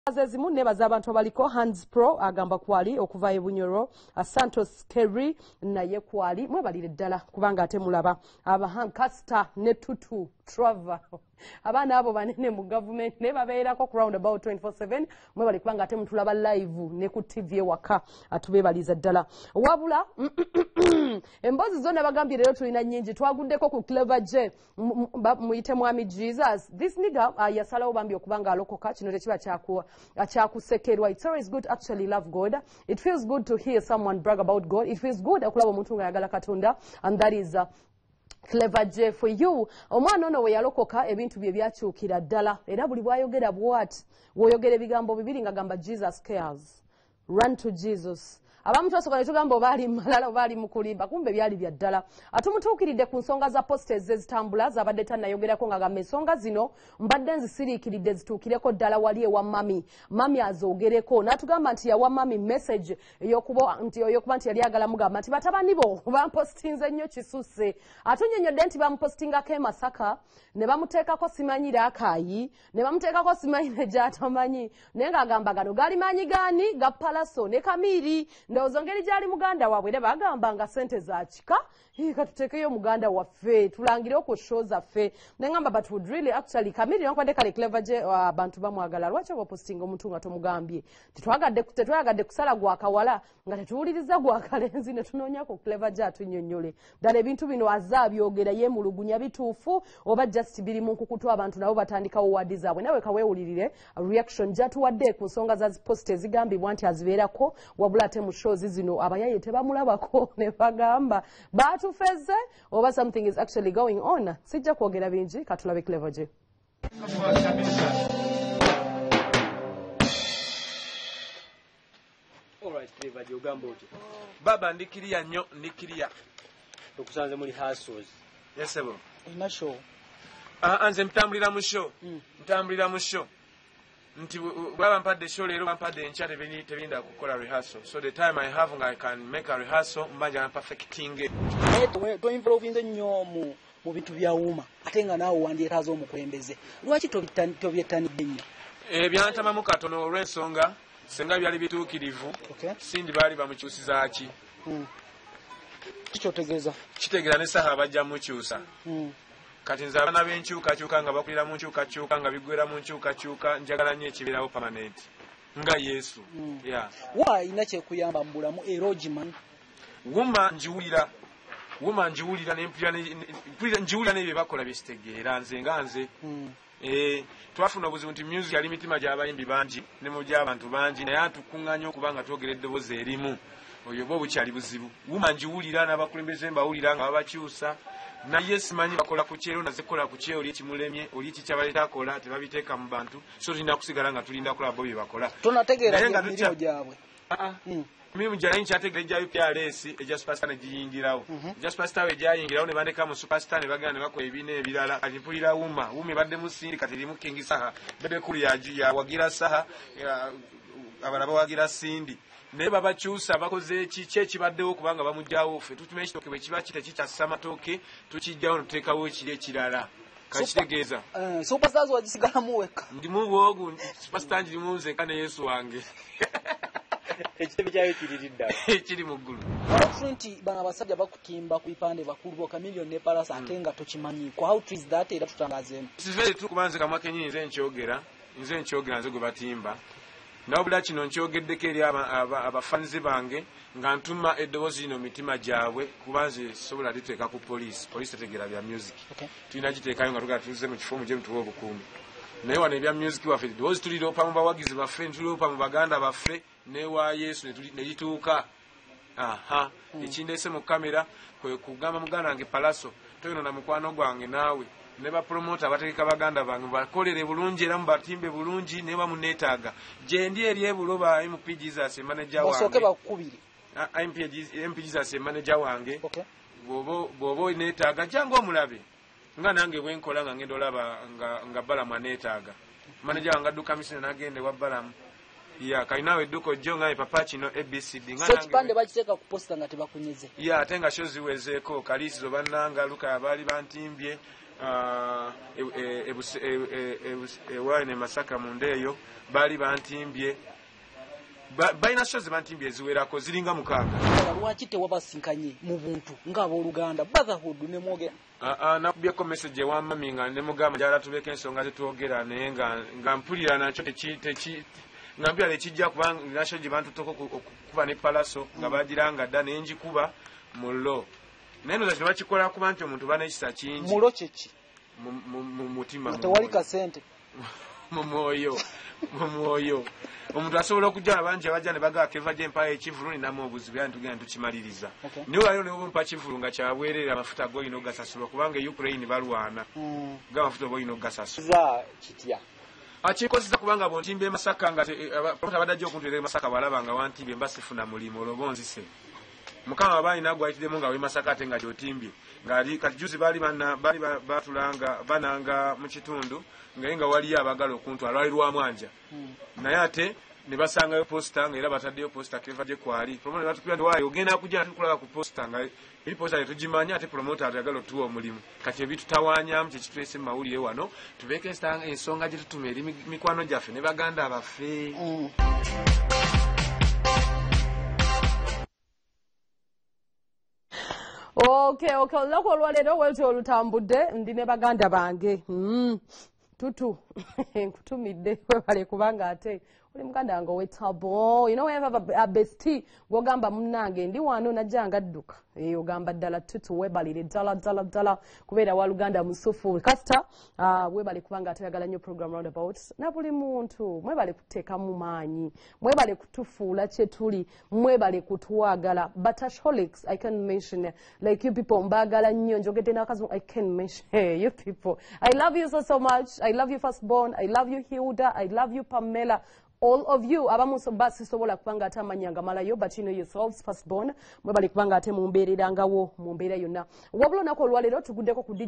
Azezimu nebaza abantu abaliko Hands Pro agamba kwali okuva ebunyoro Santos Kerry naye kwali mwebalire ddala kubanga ate mulaba abahankasta ne tutu Trava abana abo banene mu government ne babeerako ku round about 24/7 mwebali kubanga ate mutulaba live ne ku TV waka atubebaliza ddala wabula embozi zonna bagambye lero tulina nnyingi twaguddeko ku Clever J muyite mwami Jesus this nigga yasalawo bambi okubanga alokoka kino tekiba kyakusekerwa. It's always good to actually love God. It feels good to hear someone brag about God. It feels good okulaba omuntu nga yagala Katonda, and that is Clever J for you. Omwana ono we yalokoka ebintu bye byakyukira ddala era buli bwayogera bw'ati woyogera ebigambo bibiri nga gamba Jesus cares. Run to Jesus. Abamu twasooka ne tugamba obaali malala obaali mukulimba kumbe byali bya ddala. Atumutuukiridde ku nsonga za postes ezitambula zabadde tannayogerako nga gamba ensonga zino mbadde nzisiriikiridde zituukireko ddala wali ewa mami azoogereko n'atugamba nti yawa mami message eyokuba nti yali agala mugamba nti batabani bo bampostinze nnyo kisusse. Atunnyonnyodde nti bamupostingako e Masaka ne bamuteekako simanyi Raakayi ne bamuteekako simanyi ne gy'atamanyi naye ng'agamba gano gaali maanyi gaani ga Palaso ne Kamiiri ndowooza ngeri gyali muganda waabwe ne bagamba nga ssente za kika katuteekeyo muganda waffe tulangire ku show zaffe nengamba but would really actually Kamiiri nenkwadde kale Clever J abantu bamwagala lwaki obapostinga omuntu nga tomugambye tetwayagadde kusala gwakawala nga tetuwuliriza gwakalenzi ne tunoonya ku Clever J atunnyonnyole ddala ebintu bino azaabyogera yeemulugunya bituufu oba just biri mu nkukutu abantu nabo batandikawo wadi zaabwe nawe kaweewulirire reaction gyatuwadde ku nsonga za post ezigambibwa nti azibeerako wabula ate mu shows zino abayaye tebamulabako ne bagamba batufeze oba something is actually going on. Sijja kwogera bingi katulabe Clever J. Alright, Clever J ogamba oti. Baba ndikiriya nnyo ndikiriya. Okusanze muri hustles. Yes sebo. Ina show. Anze ntambulira mu show. Nti baba mpadde show leero bampadde enkya tebinda kukola rehearsal. So the time I have I can make a rehearsal mbanja perfecting it. To involve nnyo mu bintu bya wuma ate nga naawe wandyetaaza omukulembeze lwaki tobyetanidde nnyo byantamamu katono olw'ensonga senga byali bituukirivu sindi baali bamukyusiza ki kikyotegeeza kitegeera ne saha bajja mukyusa kati nze abaana b'enkyukakyuka nga bakulira mu nkyukakyuka nga biggwera mu nkyukakyuka njagala nnyo ekibeerawo permanent nga Yesu wa ina kyekuyamba mu bulamu era ogimanyi wuma njiwulira njiwulira n'ebyo bakola byesitegeera nze nga nze twafuna obuzibu nti music yali mitima gy'abayimbi bangi ne mu gy'abantu bangi naye atukuŋŋanya okuba nga twogera eddoboozi erimu oyo bwe bukyali buzibu wuma njiwulira n'abakulembeze mbawulira nga babakyusa naye simanyi bakola ku kyero nazikola ku kye oli ekimulemye oli eki kyabaleeta akola tebabiteeka mu bantu so tulina kusigala nga tulinda kulaba bo bye bakola tonategeera emirimu gyabwe emirimu gyalayi nkyategeera egya UPRS egya superstar ne giyingirawo egya superstar we gyayingirawo ne bandeka mu superstar ne bagenda ne bakola ebiina ebirala kati mpulira wuma ebadde mu sindi kati erimu King Saha bebekulu yawagira Saha abalala bawagira Sindi naye babakyusa bakoze ki ekibaddewo kubanga bamugjawo ffe tutume ekitooke bwe kiba tekikyassa matooke tukijjawo ne tuteekawo ekiri ekirala kakitegeeza superstars wagisigalamu wekka ndimu bwogu superstar njirimu nzenka ne Yesu wange ekibi kyayo kiriridda ekiri mu ggulu walafu nti bano abasajja bakutimba ku bipande bakulu bo Chameleone ne Palasa ate nga tokimanyiiko how true is that era tutangazeemu sivere tukuba nze kamwa kenyi nze nkyogera nze gwe batimba nawubula kino nkyogeddeko eri abafanzi bange nga ntuma eddoboozi lino mitima gyabwe kuba nze sobola liteeka ku poliisi tetegeera bya music tulina giteekayo nga tugala tuze mu kifo mugye mutuwa obukuumi naye wano ebya music waffe eddoboozi tuliropa mu bawagizi baffe netuliropa mu baganda baffe newa Yesu ne lituuka ekindeese mu kamera kwe kugamba muganda wange Palaso toyino na mukwano gwange naawe ne bapromota abategeka baganda bange bakolere bulungi era mubatimbe bulungi ne bamuneetaaga gye ndi eri ebuloba MP Jesus manager wange basooke bakubiri MP Jesus manager wange bw'oba neetaaga jangu omulabe nga nange bwe nkola nga ngenda olaba nga Balamu aneetaaga manager wange adduka misina n'agenda ewa Balamu kalinawe edduka ojjo nga papa kino ABCD so kipande bakiteeka ku posta nga tebakunyeze ate nga show ziwezeeko kaliisizo bannanga Luka abaali bantimbye ewaine Masaka munda eyo baali bantimbye balina shozi bantimbye eziwerako ziringa 6. Lwaki tewabasinkanye mu buntu ng'abooluganda brotherhood ne mwogera? Nakubyeko message ewa mami nga ne mugamba njala tubeka ensonga zetwogera naye nga mpulira nakyo nga mpulira tekijja kubanga nasho gye bantutoko okukuba ne palaso nga bagiranga dda naye njikuba mu lo naye noza kino bakikola kuba nti omuntu banekisa kingi mulo kyeki mu mutima tewali kasente mu mwoyo omuntu asobola okujja abangi abajja ne bagaa keva gy'empaya ekivulu ninamu obuzibu era ntugenda tukimaliriza naye waliwo ne bumpa kivulu nga kyabwerera amafuta g'olina okugasasulwa kubanga Ukraine balwana g'amafuta oba olina okugasasula kitya akinkozesa kubanga bwontimba Masaka nga abadajja okuntuera Masaka balaba nga wantimbye mba sifuna mulimu olwo bonzise mukama baali nagwayitiddemu nga we Masaka ate nga gyotimbye kati juzi baali batulanga bananga mu kitundu nga waliyo abagala okuntwala lwali lwa mwanja naye ate ne basangayo posta nga era bataddeyo posta keva gye kwali promoter batukubira nti waayo ogenda kujja tukulaba ku posta nga eri posta tetugimanya ate promoter atayagala otuwa omulimu kati ebitutawanyamu kyekitwese mu mawulire wano tubeeko ensonga gye tutuma eri mikwano gyaffe ne baganda baffe. Okay, olunaku olwaleero wetyo olutambudde ndi ne baganda bange tutu nkutumidde webale kubanga ate oli muganda wange owetabo you know we have a bestie gwogamba munnange ndi wano najjanga adduka ogamba ddala tutu webalire ddala kubeera waluganda musufu kasita webale kubanga atayagala nnyo program roundabout na buli muntu mwebale kuteeka mu maanyi mwebale kutufuula kye tuli mwebale kutwagala batasholics I can mention like you people mbagala nnyo njogedde n'akazi I can mention you people I love you so much I love you firstborn I love you Hilda I love you Pamela all of you abamu basi sobola kubanga ate amanyanga malayo but you know yourselves firstborn mwebale kubanga ate mumbeererangawo mumbeera yonna wabula nako olwaleero tuguddeko ku